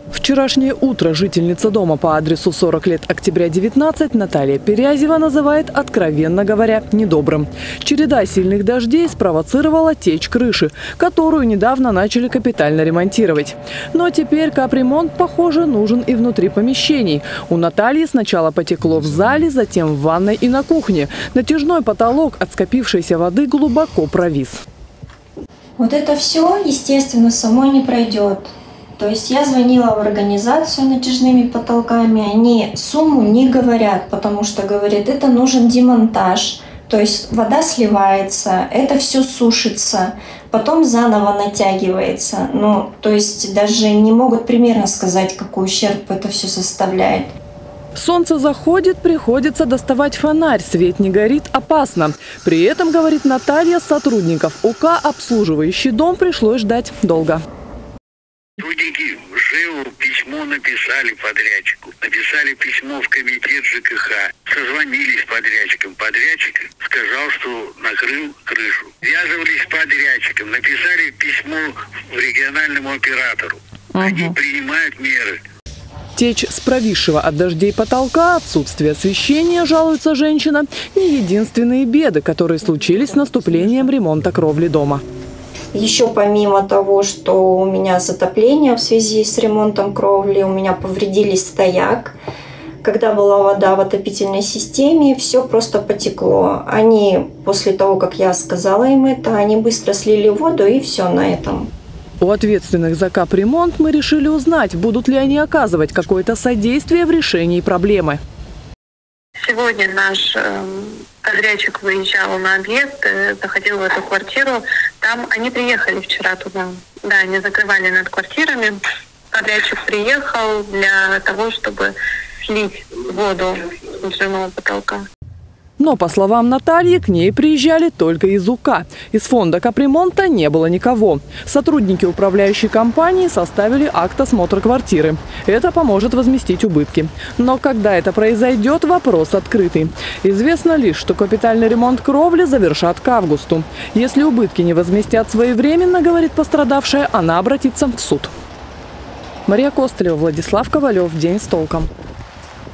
Вчерашнее утро жительница дома по адресу 40 лет Октября 19 Наталья Перязева называет, откровенно говоря, недобрым. Череда сильных дождей спровоцировала течь крыши, которую недавно начали капитально ремонтировать. Но теперь капремонт, похоже, нужен и внутри помещений. У Натальи сначала потекло в зале, затем в ванной и на кухне. Натяжной потолок от скопившейся воды глубоко провис. Вот это все, естественно, само не пройдет. То есть я звонила в организацию натяжными потолками, они сумму не говорят, потому что говорят, это нужен демонтаж. То есть вода сливается, это все сушится, потом заново натягивается. Ну, то есть даже не могут примерно сказать, какой ущерб это все составляет. Солнце заходит, приходится доставать фонарь. Свет не горит, опасно. При этом, говорит Наталья, сотрудников УК, обслуживающий дом, пришлось ждать долго. Сотрудники ЖЭУ письмо написали подрядчику, написали письмо в комитет ЖКХ, созвонились с подрядчиком. Подрядчик сказал, что накрыл крышу. Связывались с подрядчиком, написали письмо в региональному оператору. Они принимают меры. Течь с провисшего от дождей потолка, отсутствие освещения, жалуется женщина, не единственные беды, которые случились с наступлением ремонта кровли дома. Еще помимо того, что у меня затопление в связи с ремонтом кровли, у меня повредились стояк. Когда была вода в отопительной системе, все просто потекло. Они, после того, как я сказала им это, они быстро слили воду и все на этом. У ответственных за капремонт мы решили узнать, будут ли они оказывать какое-то содействие в решении проблемы. Сегодня наш подрядчик выезжал на объект, заходил в эту квартиру. Там они приехали вчера туда. Да, они закрывали над квартирами. Подрядчик приехал для того, чтобы слить воду с натяжного потолка. Но, по словам Натальи, к ней приезжали только из УК. Из фонда капремонта не было никого. Сотрудники управляющей компании составили акт осмотра квартиры. Это поможет возместить убытки. Но когда это произойдет, вопрос открытый. Известно лишь, что капитальный ремонт кровли завершат к августу. Если убытки не возместят своевременно, говорит пострадавшая, она обратится в суд. Мария Костылева, Владислав Ковалев. День с толком.